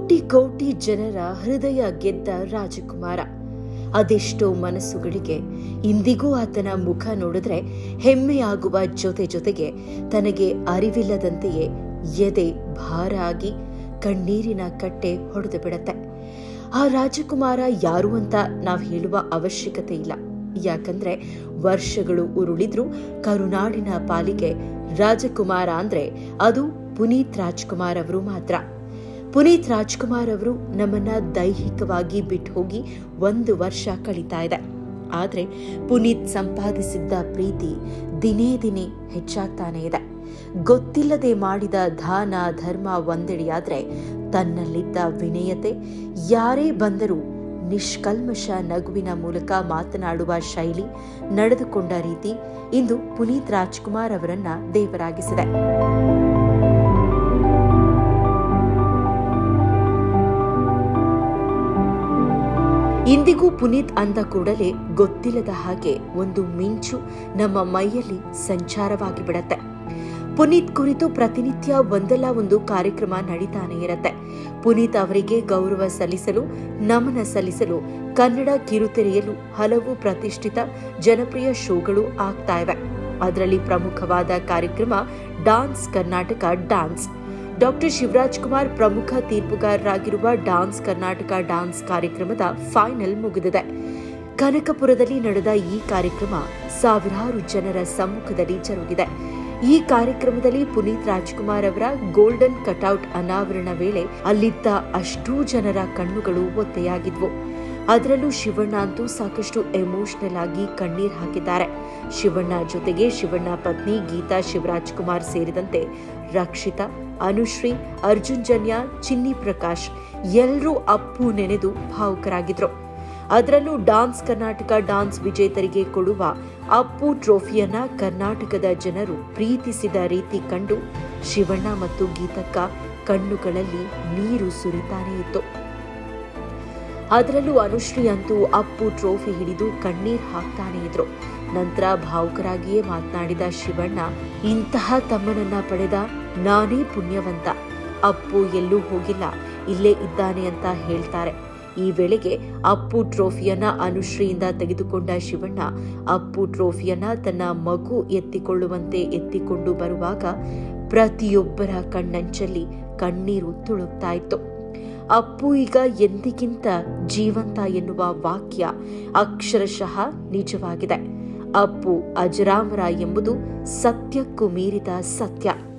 ಕೋಟಿ ಕೋಟಿ ಜನರ ಹೃದಯ ಗೆದ್ದ ರಾಜಕುಮಾರ. ಅದೆಷ್ಟೋ ಮನಸ್ಸುಗಳಿಗೆ ಇಂದಿಗೂ ಆತನ ಮುಖ ನೋಡಿದ್ರೆ ಹೆಮ್ಮೆಯಾಗುವ ಜೊತೆಗೆ ತನಗೆ ಅರಿವಿಲ್ಲದಂತೆಯೇ ಎದೆ ಭಾರ ಆಗಿ ಕಣ್ಣೀರಿನ ಕಟ್ಟೆ ಹೊಡೆದು ಬಿಡತ್ತೆ. ಆ ರಾಜಕುಮಾರ ಯಾರು ಅಂತ ನಾವು ಹೇಳುವ ಅವಶ್ಯಕತೆ ಇಲ್ಲ. ಯಾಕಂದ್ರೆ ವರ್ಷಗಳು ಉರುಳಿದ್ರೂ ಕರುನಾಡಿನ ಪಾಲಿಗೆ ರಾಜಕುಮಾರ ಅಂದ್ರೆ ಅದು ಪುನೀತ್ ರಾಜ್ಕುಮಾರ್ ಅವರು ಮಾತ್ರ. ಪುನೀತ್ ರಾಜ್ಕುಮಾರ್ ಅವರು ನಮ್ಮನ್ನ ದೈಹಿಕವಾಗಿ ಬಿಟ್ಟು ಹೋಗಿ 1 ವರ್ಷ ಕಳೀತಾ ಇದೆ. ಆದ್ರೆ ಪುನೀತ್ ಸಂಪಾದಿಸಿದ್ದ ಪ್ರೀತಿ ದಿನೇ ದಿನೇ ಹೆಚ್ಚಾಗ್ತಾನೆ ಇದೆ. ಗೊತ್ತಿಲ್ಲದೆ ಮಾಡಿದ ದಾನ ಧರ್ಮ ಒಂದೆಡೆಯಾದ್ರೆ ತನ್ನಲ್ಲಿದ್ದ ವಿನಯತೆ, ಯಾರೇ ಬಂದರೂ ನಿಷ್ಕಲ್ಮಶ ನಗುವಿನ ಮೂಲಕ ಮಾತನಾಡುವ ಶೈಲಿ, ನಡೆದುಕೊಂಡ ರೀತಿ ಇಂದು ಪುನೀತ್ ರಾಜ್ಕುಮಾರ್ ಅವರನ್ನ ದೇವರಾಗಿಸಿದೆ. ಇಂದಿಗೂ ಪುನೀತ್ ಅಂದ ಕೂಡಲೇ ಗೊತ್ತಿಲ್ಲದ ಹಾಗೆ ಒಂದು ಮಿಂಚು ನಮ್ಮ ಮೈಯಲ್ಲಿ ಸಂಚಾರವಾಗಿ ಬಿಡತ್ತೆ. ಪುನೀತ್ ಕುರಿತು ಪ್ರತಿನಿತ್ಯ ಒಂದಲ್ಲ ಒಂದು ಕಾರ್ಯಕ್ರಮ ನಡೀತಾನೆ ಇರತ್ತೆ. ಪುನೀತ್ ಅವರಿಗೆ ಗೌರವ ಸಲ್ಲಿಸಲು, ನಮನ ಸಲ್ಲಿಸಲು ಕನ್ನಡ ಕಿರುತೆರೆಯಲು ಹಲವು ಪ್ರತಿಷ್ಠಿತ ಜನಪ್ರಿಯ ಶೋಗಳು ಆಗ್ತಾ ಇವೆ. ಅದರಲ್ಲಿ ಪ್ರಮುಖವಾದ ಕಾರ್ಯಕ್ರಮ dance Karnataka dance. Doctor Shivaraj Kumar ಪ್ರಮುಖ ತೀರ್ಪುಗಾರರಾಗಿರುವ ಡಾನ್ಸ್ ಕರ್ನಾಟಕ ಡಾನ್ಸ್ ಕಾರ್ಯಕ್ರಮದ ಫೈನಲ್ ಮುಗಿದಿದೆ. ಕನಕಪುರದಲ್ಲಿ ನಡೆದ ಈ ಕಾರ್ಯಕ್ರಮ ಸಾವಿರಾರು ಜನರ ಸಮ್ಮುಖದಲ್ಲಿ ಜರುಗಿದೆ. ಈ ಕಾರ್ಯಕ್ರಮದಲ್ಲಿ ಪುನೀತ್ ರಾಜ್ಕುಮಾರ್ ಅವರ ಗೋಲ್ಡನ್ ಕಟೌಟ್ ಅನಾವರಣ ವೇಳೆ ಅಲ್ಲಿದ್ದ ಅಷ್ಟೂ ಜನರ ಕಣ್ಣುಗಳು ಒತ್ತೆಯಾಗಿದ್ವು. ಅದರಲ್ಲೂ ಶಿವಣ್ಣ ಅಂತೂ ಸಾಕಷ್ಟು ಎಮೋಷನಲ್ ಆಗಿ ಕಣ್ಣೀರ್ ಹಾಕಿದ್ದಾರೆ. ಶಿವಣ್ಣ ಜೊತೆಗೆ ಶಿವಣ್ಣ ಪತ್ನಿ ಗೀತಾ ಶಿವರಾಜ್ ಕುಮಾರ್ ಸೇರಿದಂತೆ ರಕ್ಷಿತಾ, ಅನುಶ್ರೀ, ಅರ್ಜುನ್ ಜನ್ಯ, ಚಿನ್ನಿ ಪ್ರಕಾಶ್ ಎಲ್ಲರೂ ಅಪ್ಪು ನೆನೆದು ಭಾವುಕರಾಗಿದ್ರು. ಅದರಲ್ಲೂ ಡಾನ್ಸ್ ಕರ್ನಾಟಕ ಡಾನ್ಸ್ ವಿಜೇತರಿಗೆ ಕೊಡುವ ಅಪ್ಪು ಟ್ರೋಫಿಯನ್ನ ಕರ್ನಾಟಕದ ಜನರು ಪ್ರೀತಿಸಿದ ರೀತಿ ಕಂಡು ಶಿವಣ್ಣ ಮತ್ತು ಗೀತಕ್ಕ ಕಣ್ಣುಗಳಲ್ಲಿ ನೀರು ಸುರಿತಾನೇ ಇತ್ತು. ಅದರಲ್ಲೂ ಅನುಶ್ರೀ ಅಂತೂ ಅಪ್ಪು ಟ್ರೋಫಿ ಹಿಡಿದು ಕಣ್ಣೀರ್ ಹಾಕ್ತಾನೆ ಇದ್ರು. ನಂತರ ಭಾವುಕರಾಗಿಯೇ ಮಾತನಾಡಿದ ಶಿವಣ್ಣ, ಇಂತಹ ತಮ್ಮನನ್ನ ಪಡೆದ ನಾನೇ ಪುಣ್ಯವಂತ. ಅಪ್ಪು ಎಲ್ಲೂ ಹೋಗಿಲ್ಲ, ಇಲ್ಲೇ ಇದ್ದಾನೆ ಅಂತ ಹೇಳ್ತಾರೆ. ಈ ವೇಳೆಗೆ ಅಪ್ಪು ಟ್ರೋಫಿಯನ್ನ ಅನುಶ್ರೀಯಿಂದ ತೆಗೆದುಕೊಂಡ ಶಿವಣ್ಣ ಅಪ್ಪು ಟ್ರೋಫಿಯನ್ನ ತನ್ನ ಮಗು ಎತ್ತಿಕೊಳ್ಳುವಂತೆ ಎತ್ತಿಕೊಂಡು ಬರುವಾಗ ಪ್ರತಿಯೊಬ್ಬರ ಕಣ್ಣಂಚಲ್ಲಿ ಕಣ್ಣೀರು ತುಳುಕ್ತಾ ಇತ್ತು. ಅಪ್ಪು ಈಗ ಎಂದಿಗಿಂತ ಜೀವಂತ ಎನ್ನುವ ವಾಕ್ಯ ಅಕ್ಷರಶಃ ನಿಜವಾಗಿದೆ. ಅಪ್ಪು ಅಜರಾಮರ ಎಂಬುದು ಸತ್ಯಕ್ಕೂ ಮೀರಿದ ಸತ್ಯ.